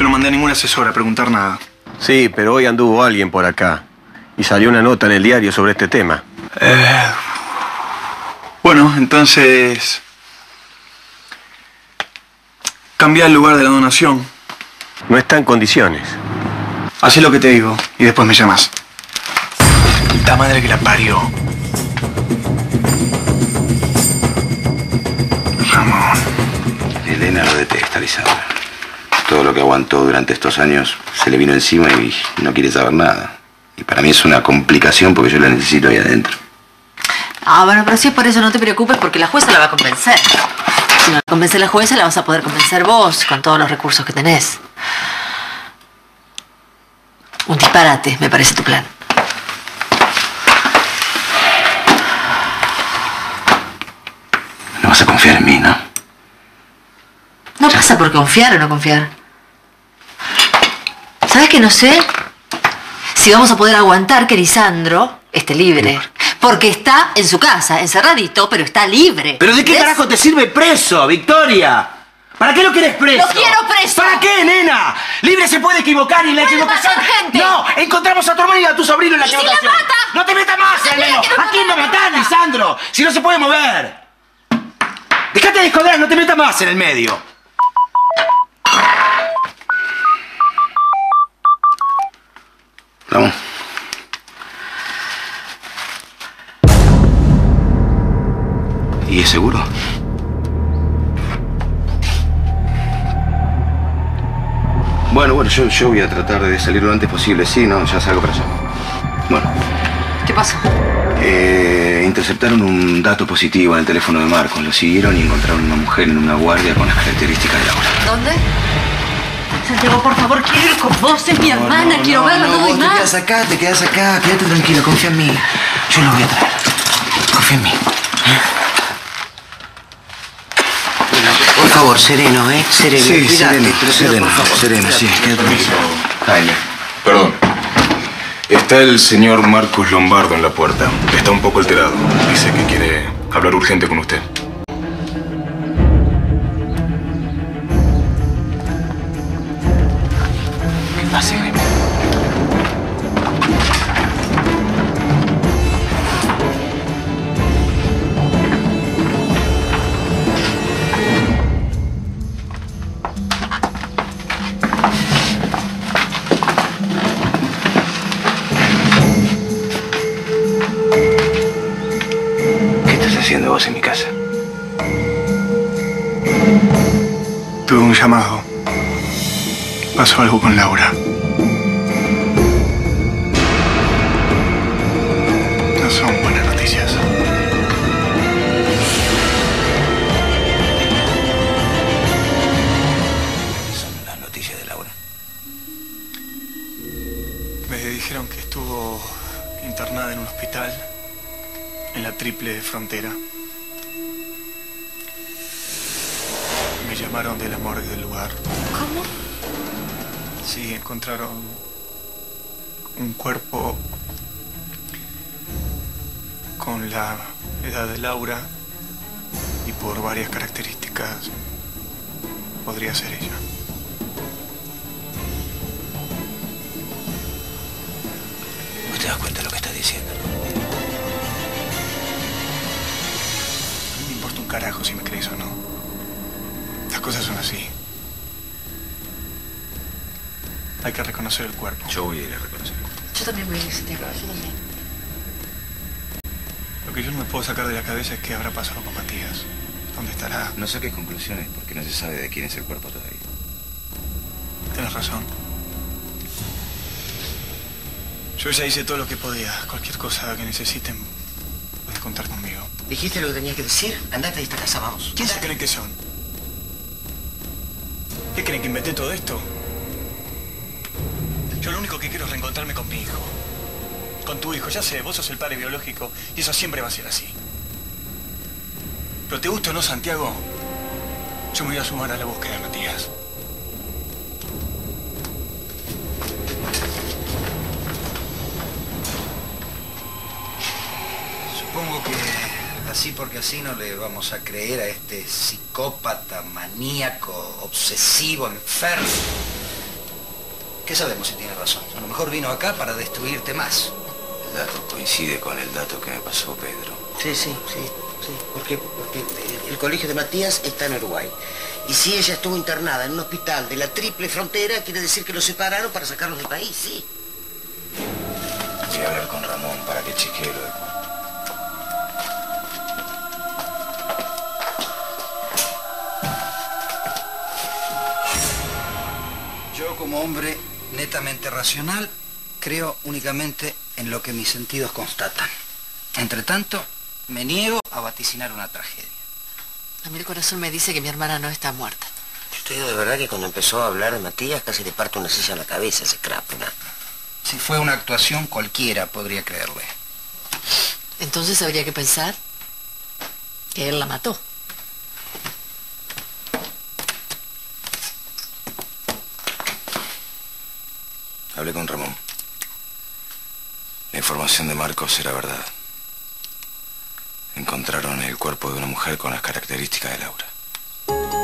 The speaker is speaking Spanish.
no mandé a ningún asesor a preguntar nada. Sí, pero hoy anduvo alguien por acá. Y salió una nota en el diario sobre este tema. Bueno, entonces... cambia el lugar de la donación. No está en condiciones. Hacé lo que te digo y después me llamas. Puta madre que la parió. Ramón. Elena lo detesta, Lisandro. Todo lo que aguantó durante estos años se le vino encima y no quiere saber nada. Y para mí es una complicación porque yo la necesito ahí adentro. Ah, bueno, pero si es por eso no te preocupes porque la jueza la va a convencer. Si no la convence la jueza, la vas a poder convencer vos con todos los recursos que tenés. Un disparate, me parece tu plan. No vas a confiar en mí, ¿no? No pasa por confiar o no confiar. ¿Sabes que no sé si vamos a poder aguantar que Lisandro esté libre? Porque está en su casa, encerradito, pero está libre. ¿Pero de qué carajo te sirve preso, Victoria? ¿Para qué lo quieres preso? ¡Lo quiero preso! ¿Para qué, nena? Libre se puede equivocar y la equivocación... gente! ¡No! Encontramos a tu hermano y a tu sobrino en la equivocación. ¡Y si la mata! ¡No te metas más, Eleno! ¿A quién lo matás, Lisandro? Si no se puede mover. Dejate de joder, no te metas más en el medio. Vamos. ¿Y es seguro? Bueno, yo voy a tratar de salir lo antes posible. Sí, no, ya salgo para allá. Bueno. ¿Qué pasó? Interceptaron un dato positivo en el teléfono de Marcos. Lo siguieron y encontraron una mujer en una guardia con las características de Laura. ¿Dónde? Santiago, por favor, quiero ir con vos. Es mi hermana, quiero verla, no doy vos más. te quedas acá. Quédate tranquila, confía en mí. Yo lo voy a traer. Confía en mí. Por favor, sereno, ¿eh? Sereno. Sí, Cuidate, sereno, por favor, sereno, sí, quédate tranquilo. Jaime, perdón. Está el señor Marcos Lombardo en la puerta. Está un poco alterado. Dice que quiere hablar urgente con usted. ¿Qué pasa, Jaime? Haciendo vos en mi casa? Tuve un llamado. Pasó algo con Laura. No son buenas noticias. ¿Qué son las noticias de Laura? Me dijeron que estuvo internada en un hospital en la Triple Frontera. Me llamaron de la morgue del lugar. ¿Cómo? Sí, encontraron un cuerpo con la edad de Laura y por varias características podría ser ella. ¿Vos te das cuenta de lo que estás diciendo? A mí me importa un carajo si me crees o no. Las cosas son así. Hay que reconocer el cuerpo. Yo voy a ir a reconocerlo. Yo también voy a ir, Santiago, yo también. Lo que yo no me puedo sacar de la cabeza es qué habrá pasado con Matías. ¿Dónde estará? No saques conclusiones porque no se sabe de quién es el cuerpo todavía. Tienes razón. Yo ya hice todo lo que podía. Cualquier cosa que necesiten, pueden contar conmigo. ¿Dijiste lo que tenías que decir? Andate de esta casa, vamos. ¿Quién se creen que son? ¿Qué creen que inventé todo esto? Yo lo único que quiero es reencontrarme con mi hijo. Con tu hijo, ya sé, vos sos el padre biológico y eso siempre va a ser así. Pero te gusta o no, Santiago, yo me voy a sumar a la búsqueda de Matías. Supongo que así porque así no le vamos a creer a este psicópata, maníaco, obsesivo, enfermo. ¿Qué sabemos si tiene razón? A lo mejor vino acá para destruirte más. El dato coincide con el dato que me pasó Pedro. Sí. Porque el colegio de Matías está en Uruguay. Y si ella estuvo internada en un hospital de la triple frontera, quiere decir que los separaron para sacarlos del país, sí. Voy a hablar con Ramón para que chequee lo de Puerto. Yo, como hombre netamente racional, creo únicamente en lo que mis sentidos constatan. Entre tanto, me niego a vaticinar una tragedia. A mí el corazón me dice que mi hermana no está muerta. Yo te digo de verdad que cuando empezó a hablar de Matías casi le parte una silla a la cabeza ese crápula. Si fue una actuación, cualquiera podría creerle. Entonces habría que pensar que él la mató. Hablé con Ramón. La información de Marcos era verdad. Encontraron el cuerpo de una mujer con las características de Laura.